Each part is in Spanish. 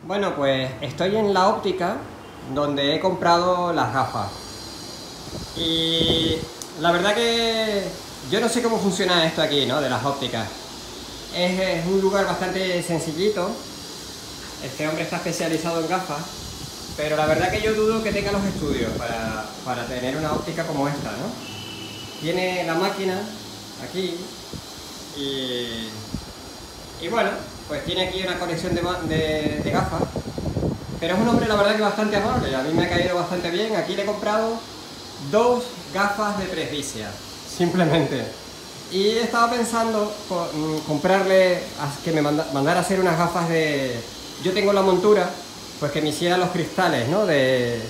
Bueno, pues estoy en la óptica donde he comprado las gafas. Y la verdad que yo no sé cómo funciona esto aquí, ¿no? De las ópticas. Es un lugar bastante sencillito. Este hombre está especializado en gafas, pero la verdad que yo dudo que tenga los estudios para tener una óptica como esta, ¿no? Tiene la máquina aquí y bueno, pues tiene aquí una colección de gafas, pero es un hombre la verdad que bastante amable, a mí me ha caído bastante bien. Aquí le he comprado 2 gafas de presbicia, simplemente. Y estaba pensando comprarle, que me mandara a hacer unas gafas de... Yo tengo la montura, pues que me hiciera los cristales, ¿no? De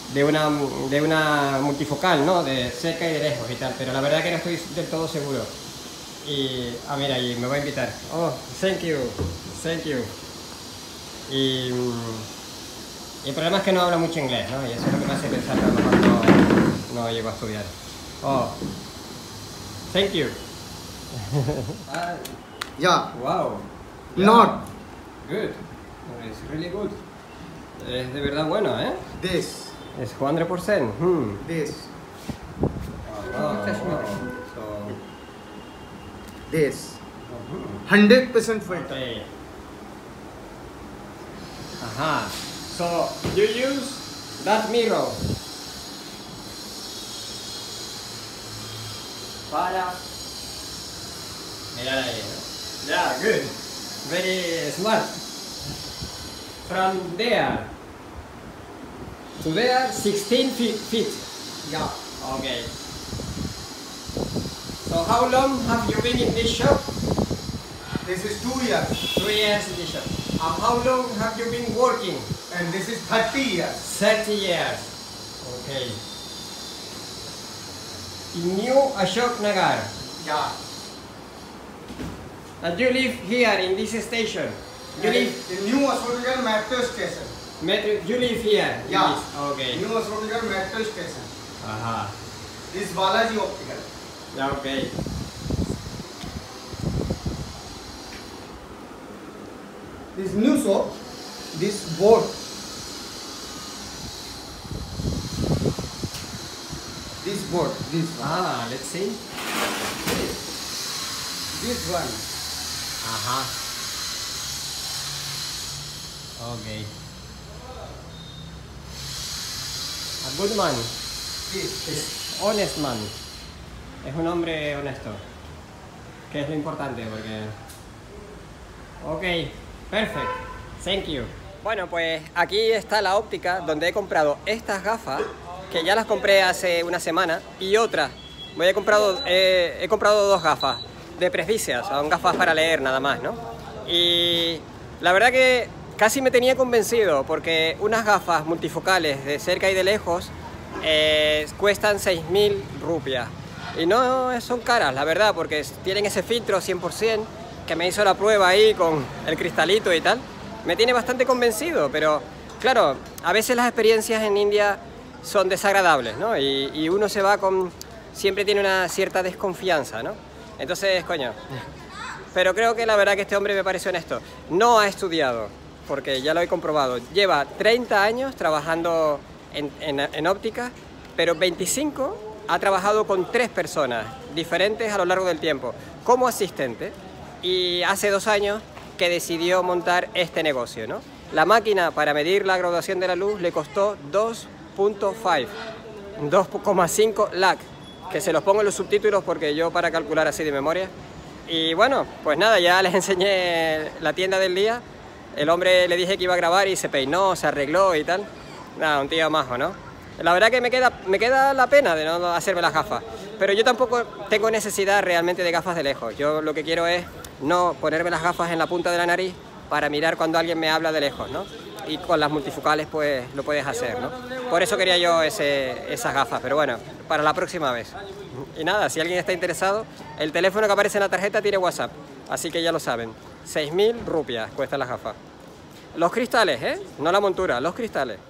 una multifocal, ¿no? De cerca y de lejos y tal, pero la verdad que no estoy del todo seguro. Y... mira, ahí me va a invitar. Oh, thank you, thank you. Y el problema es que no habla mucho inglés, ¿no? Y eso es lo que me hace pensar que a lo mejor no llego a estudiar. Oh, thank you. Yeah. Wow. Yeah. Not. Good. It's really good. Es de verdad bueno, ¿eh? This. Es 100%. This. Oh, This. 100% filter. Okay. Ajá. So you use that mirror para mirar ahí, ¿no? Yeah, good. Very smart. From there to there, 16 feet. Yeah. Okay. So how long have you been in this shop? This is 2 years. 2 years in this shop. And how long have you been working? And this is 30 years. 30 years. Okay. In New Ashok Nagar. Yeah. And you live here in this station. You live. In New Ashok Metro Station. You live here. in Yeah. this? Okay. New Ashok Metro Station. Aha. This is Balaji Optical. Yeah, okay. This new shop. This board. This board. This one. Let's see. This one. Aha. Okay. A good man. This. Honest man. Es un hombre honesto. Que es lo importante porque... Ok, perfect. Thank you. Bueno, pues aquí está la óptica donde he comprado estas gafas, que ya las compré hace una semana, y otras. He comprado 2 gafas de presbicia, son gafas para leer nada más, ¿no? Y la verdad que casi me tenía convencido, porque unas gafas multifocales de cerca y de lejos cuestan 6.000 rupias. Y no son caras, la verdad, porque tienen ese filtro 100%, que me hizo la prueba ahí con el cristalito y tal. Me tiene bastante convencido, pero claro, a veces las experiencias en India son desagradables, ¿no? Y uno se va con... siempre tiene una cierta desconfianza, ¿no? Entonces, coño. Pero creo que la verdad que este hombre me parece honesto. No ha estudiado, porque ya lo he comprobado. Lleva 30 años trabajando en óptica, pero 25 ha trabajado con 3 personas diferentes a lo largo del tiempo como asistente, y hace 2 años que decidió montar este negocio, ¿no? La máquina para medir la graduación de la luz le costó 2.5 lakh, que se los pongo en los subtítulos porque yo para calcular así de memoria. Y bueno, pues nada, ya les enseñé la tienda del día. El hombre le dije que iba a grabar y se peinó, se arregló y tal. Nada, un tío majo, ¿no? La verdad que me queda la pena de no hacerme las gafas, pero yo tampoco tengo necesidad realmente de gafas de lejos. Yo lo que quiero es no ponerme las gafas en la punta de la nariz para mirar cuando alguien me habla de lejos, ¿no? Y con las multifocales pues lo puedes hacer, ¿no? Por eso quería yo esas gafas, pero bueno, para la próxima vez. Y nada, si alguien está interesado, el teléfono que aparece en la tarjeta tiene WhatsApp, así que ya lo saben. 6.000 rupias cuestan las gafas. Los cristales, ¿eh? No la montura, los cristales.